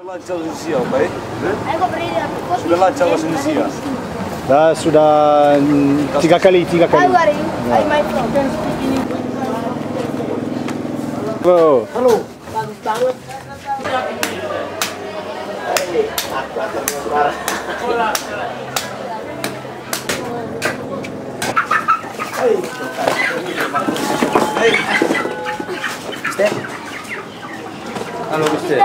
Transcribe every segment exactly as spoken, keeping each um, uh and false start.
lancar Indonesia, baik? Sudah lancar bahasa Indonesia? Dah sudah tiga kali, tiga kali. Halo. Halo. Bagus banget. Step. Halo, Step.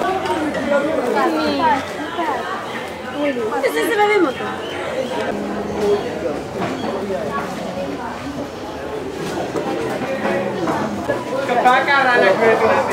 Ese se bebe moto. Kebakar anak gue itu nanti.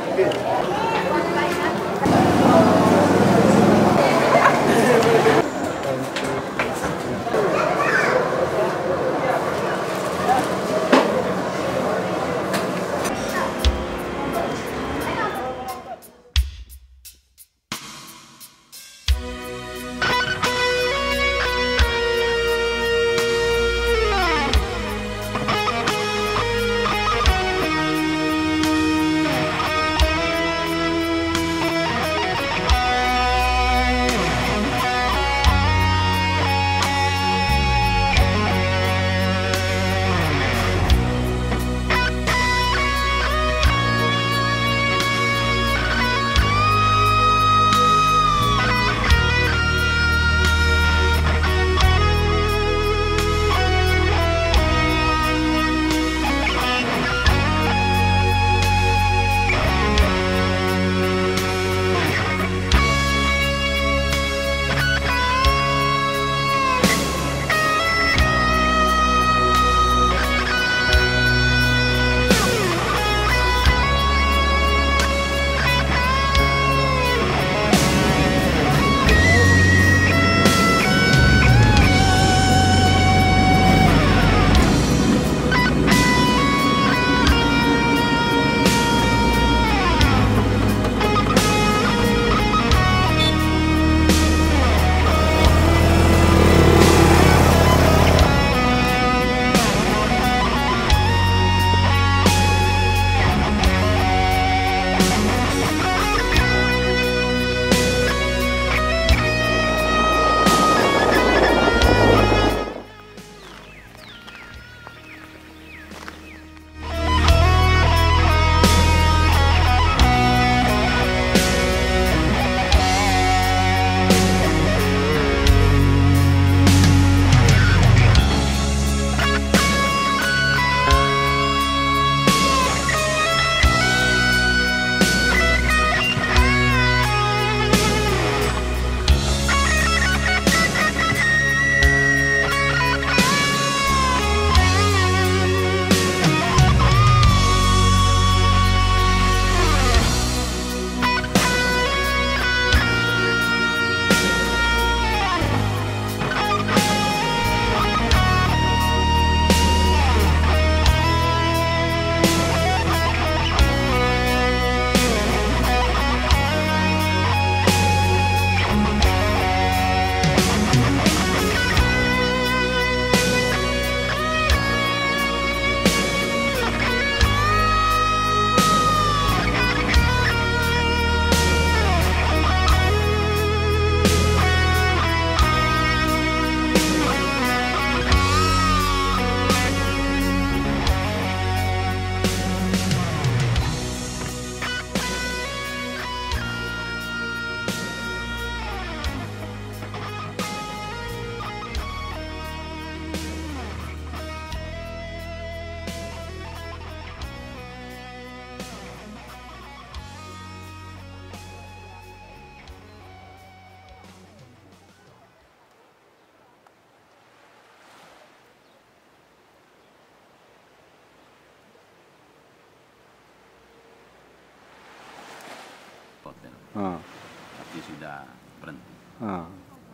Ah. Tapi sudah berhenti. Ah.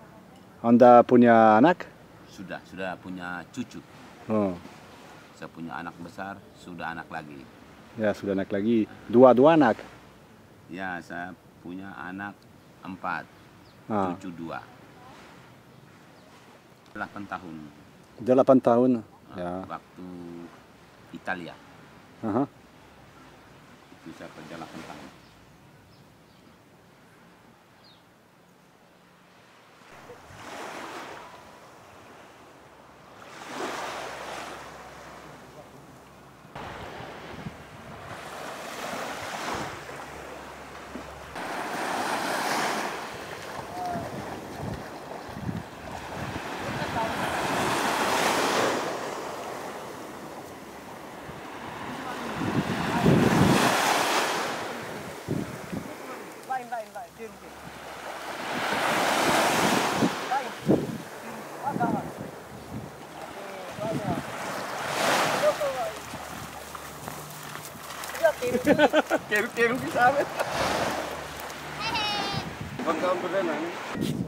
Anda punya anak? Sudah, sudah punya cucu. Oh. Saya punya anak besar, sudah anak lagi. Ya, sudah anak lagi. Dua-dua anak? Ya, saya punya anak empat, Ah. cucu dua. Delapan tahun. Delapan tahun? Ya. Waktu Italia. Aha. Itu saya kerja delapan tahun. Kiru-kiru bisa. Bang kamu berenang.